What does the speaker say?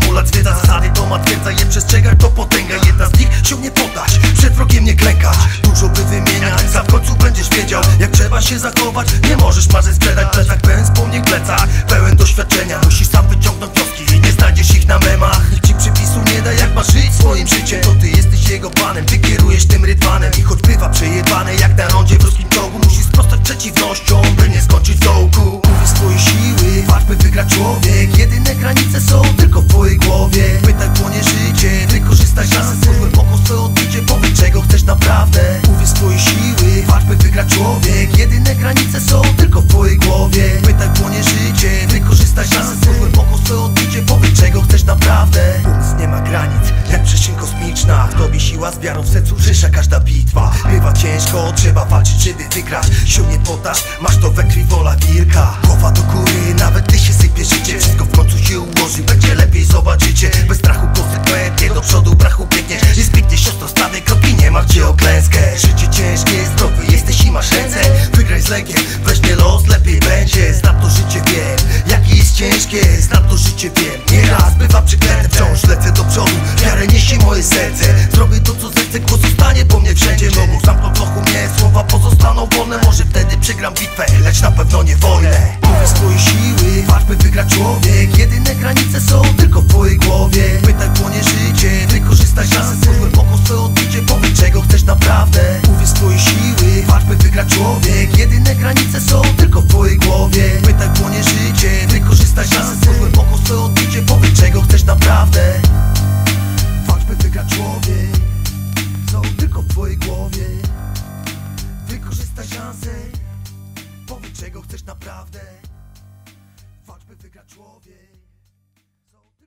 Polak zwiedza zasady, to ma twierdza je przestrzegać, to potęga. Jedna z nich się nie poddać, przed wrogiem nie klękać. Dużo by wymieniać, za w końcu będziesz wiedział jak trzeba się zachować. Nie możesz marzeń sprzedać, plecak pełen wspomnień, plecak pełen doświadczenia. Musisz sam wyciągnąć wnioski, nie znajdziesz ich na memach. Nikt ci przypisu nie da jak masz żyć swoim życiem. To ty jesteś jego panem, ty kierujesz tym rydwanem. I choć bywa przejebane jak na rondzie w ruskim czołgu, musisz sprostać przeciwnościom, by nie skończyć w dołku. Uwierz w swoje siły, walcz by wygrać człowiek. Jedyne granice są tylko w twojej głowie. Pytaj płonie życie, wykorzystaj szansę. Spójrz głęboko w swoje odbicie, powiedz czego chcesz naprawdę. Uwierz w swoje siły, walcz by wygrać człowiek. Jedyne granice są tylko w twojej głowie. Pytaj płonie życie, wykorzystaj szansę. Spójrz głęboko w swoje odbicie, powiedz czego chcesz naprawdę. Umysł nie ma granic, jak przestrzeń kosmiczna. W tobie siła z wiarą w sercu rzesza każda bitwa. Bywa ciężko, trzeba walczyć, żeby wygrać. Się nie poddasz, masz to we krwi, wola wilka. Głowa do góry, nawet ty się sypie życie. Wszystko w końcu się ułoży, będzie lepiej, zobaczycie. Bez strachu konsekwentnie do przodu brachu biegniesz. Nie zbiegnie siostro z prawej kropki, nie martw się o klęskę. Życie ciężkie, zdrowy jesteś i masz ręce. Wygraj z lękiem, weźmie los, lepiej będzie. Znam to życie, wiem, jakie jest ciężkie. Znam to życie, wiem, nieraz bywa przeklęte. Wciąż lecę do przodu, wiarę niesie moje serce. Zrobię to co zechcę, głos zostanie po mnie wszędzie. Mogą zamknąć lochu mnie, słowa pozostaną wolne. Może wtedy przegram bitwę, lecz na pewno nie wojnę. Uwierz w swoje siły, walcz by wygrać człowiek. Jedyne granice są tylko w twojej głowie. Pytaj płonie życie, wykorzystaj szansę. Spójrz głęboko w swoje odbicie, powiedz czego chcesz naprawdę. Uwierz w swoje siły, walcz by wygrać człowiek. Jedyne granice są tylko w twojej głowie. Pytaj płonie życie, wykorzystaj szansę. Spójrz głęboko w swoje odbicie, powiedz czego chcesz naprawdę. Walcz by wygrać człowiek, są tylko w twojej głowie. Wykorzystaj szansę, powiedz czego chcesz naprawdę. Walcz by wygrać człowiek.